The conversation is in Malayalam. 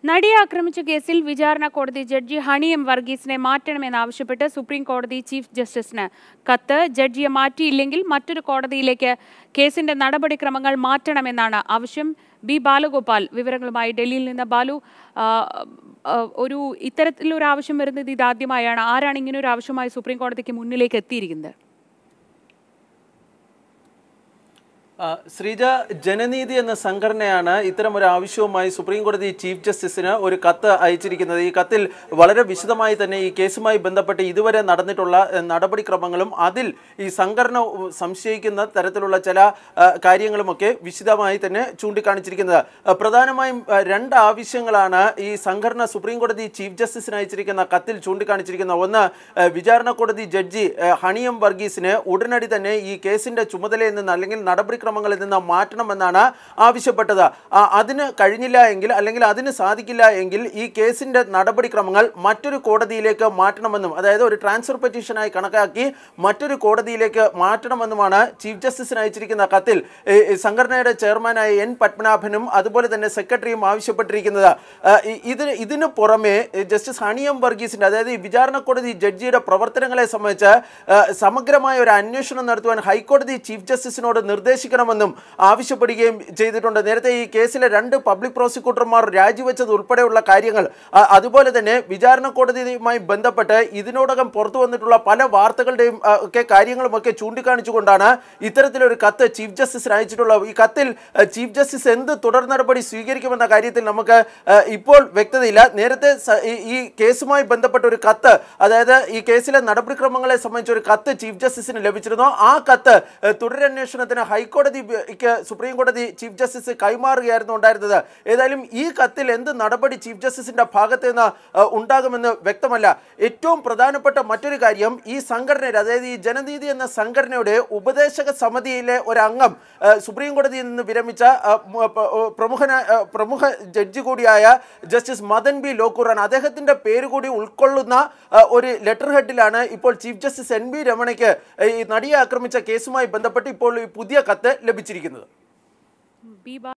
നടിയെ ആക്രമിച്ച കേസിൽ വിചാരണ കോടതി ജഡ്ജി ഹണി എം വർഗീസിനെ മാറ്റണമെന്നാവശ്യപ്പെട്ട് സുപ്രീം കോടതി ചീഫ് ജസ്റ്റിസിന് കത്ത്. ജഡ്ജിയെ മാറ്റിയില്ലെങ്കിൽ മറ്റൊരു കോടതിയിലേക്ക് കേസിന്റെ നടപടിക്രമങ്ങൾ മാറ്റണമെന്നാണ് ആവശ്യം. ബി ബാലഗോപാൽ വിവരങ്ങളുമായി ഡൽഹിയിൽ നിന്ന്. ബാലു, ഒരു ഇത്തരത്തിലൊരു ആവശ്യം വരുന്നത് ഇതാദ്യമായാണ്. ആരാണ് ഇങ്ങനൊരു ആവശ്യമായി സുപ്രീം കോടതിക്ക് മുന്നിലേക്ക് എത്തിയിരിക്കുന്നത്? ശ്രീജ, ജനനീതി എന്ന സംഘടനയാണ് ഇത്തരമൊരു ആവശ്യവുമായി സുപ്രീം കോടതി ചീഫ് ജസ്റ്റിസിന് ഒരു കത്ത് അയച്ചിരിക്കുന്നത്. ഈ കത്തിൽ വളരെ വിശദമായി തന്നെ ഈ കേസുമായി ബന്ധപ്പെട്ട് ഇതുവരെ നടന്നിട്ടുള്ള നടപടിക്രമങ്ങളും അതിൽ ഈ സംഘടന സംശയിക്കുന്ന തരത്തിലുള്ള ചില കാര്യങ്ങളുമൊക്കെ വിശദമായി തന്നെ ചൂണ്ടിക്കാണിച്ചിരിക്കുന്നത്. പ്രധാനമായും രണ്ട് ആവശ്യങ്ങളാണ് ഈ സംഘടന സുപ്രീം കോടതി ചീഫ് ജസ്റ്റിസിന് അയച്ചിരിക്കുന്ന കത്തിൽ ചൂണ്ടിക്കാണിച്ചിരിക്കുന്നത്. ഒന്ന്, വിചാരണ കോടതി ജഡ്ജി ഹണി എം വർഗീസിന് ഉടനടി തന്നെ ഈ കേസിന്റെ ചുമതലയിൽ നിന്ന് അല്ലെങ്കിൽ നടപടിക്രമങ്ങളിൽ നിന്ന് മാറ്റണമെന്നാണ് ആവശ്യപ്പെട്ടത്. അതിന് കഴിഞ്ഞില്ല എങ്കിൽ അല്ലെങ്കിൽ അതിന് സാധിക്കില്ല എങ്കിൽ ഈ കേസിന്റെ നടപടിക്രമങ്ങൾ മറ്റൊരു കോടതിയിലേക്ക് മാറ്റണമെന്നും, അതായത് ഒരു ട്രാൻസ്ഫർ പെറ്റീഷനായി കണക്കാക്കി മറ്റൊരു കോടതിയിലേക്ക് മാറ്റണമെന്നുമാണ് ചീഫ് ജസ്റ്റിസിന് അയച്ചിരിക്കുന്ന കത്തിൽ സംഘടനയുടെ ചെയർമാനായ എൻ പത്മനാഭനും അതുപോലെ തന്നെ സെക്രട്ടറിയും ആവശ്യപ്പെട്ടിരിക്കുന്നത്. ഇതിനു പുറമെ ജസ്റ്റിസ് ഹണി എം വർഗീസിന്റെ, അതായത് ഈ വിചാരണ കോടതി ജഡ്ജിയുടെ പ്രവർത്തനങ്ങളെ സംബന്ധിച്ച് സമഗ്രമായ ഒരു അന്വേഷണം നടത്തുവാൻ ഹൈക്കോടതി ചീഫ് ജസ്റ്റിസിനോട് നിർദ്ദേശിക്കണമെന്നും ആവശ്യപ്പെടുകയും ചെയ്തിട്ടുണ്ട്. നേരത്തെ ഈ കേസിലെ രണ്ട് പബ്ലിക് പ്രോസിക്യൂട്ടർമാർ രാജിവെച്ചത് ഉൾപ്പെടെയുള്ള കാര്യങ്ങൾ, അതുപോലെ തന്നെ വിചാരണ കോടതിയുമായി ബന്ധപ്പെട്ട് ഇതിനോടകം പുറത്തു വന്നിട്ടുള്ള പല വാർത്തകളുടെയും ഒക്കെ കാര്യങ്ങളുമൊക്കെ ചൂണ്ടിക്കാണിച്ചുകൊണ്ടാണ് ഇത്തരത്തിലൊരു കത്ത് ചീഫ് ജസ്റ്റിസിന് അയച്ചിട്ടുള്ളത്. ഈ കത്തിൽ ചീഫ് ജസ്റ്റിസ് എന്ത് തുടർ നടപടി സ്വീകരിക്കുമെന്ന കാര്യത്തിൽ നമുക്ക് ഇപ്പോൾ വ്യക്തതയില്ല. നേരത്തെ ഈ കേസുമായി ബന്ധപ്പെട്ട ഒരു കത്ത്, അതായത് ഈ കേസിലെ നടപടിക്രമങ്ങളെ സംബന്ധിച്ച ഒരു കത്ത് ചീഫ് ജസ്റ്റിസിന് ലഭിച്ചിരുന്നു. ആ കത്ത് തുടരന്വേഷണത്തിന് ഹൈക്കോടതിക്ക് സുപ്രീം കോടതി ചീഫ് ജസ്റ്റിസ് കൈമാറുകയായിരുന്നു ഉണ്ടായിരുന്നത്. ഏതായാലും ഈ കത്തിൽ എന്ത് നടപടി ചീഫ് ജസ്റ്റിസിന്റെ ഭാഗത്ത് നിന്ന് ഉണ്ടാകുമെന്ന് വ്യക്തമല്ല. ഏറ്റവും പ്രധാനപ്പെട്ട മറ്റൊരു കാര്യം, ഈ സംഘടനയുടെ, അതായത് ഈ ജനനീതി എന്ന സംഘടനയുടെ ഉപദേശക സമിതിയിലെ ഒരംഗം സുപ്രീം കോടതിയിൽ നിന്ന് വിരമിച്ച പ്രമുഖ ജഡ്ജി കൂടിയായ ജസ്റ്റിസ് മദൻ ബി ലോക്കൂറാൻ, അദ്ദേഹത്തിന്റെ പേര് കൂടി ഉൾക്കൊള്ളുന്ന ഒരു ലെറ്റർ ഹെഡിലാണ് ഇപ്പോൾ ചീഫ് ജസ്റ്റിസ് എൻ ബി രമണയ്ക്ക് ഈ നടിയെ ആക്രമിച്ച കേസുമായി ബന്ധപ്പെട്ട് ഇപ്പോൾ ഈ പുതിയ കത്ത് ലഭിച്ചിരിക്കുന്നത്.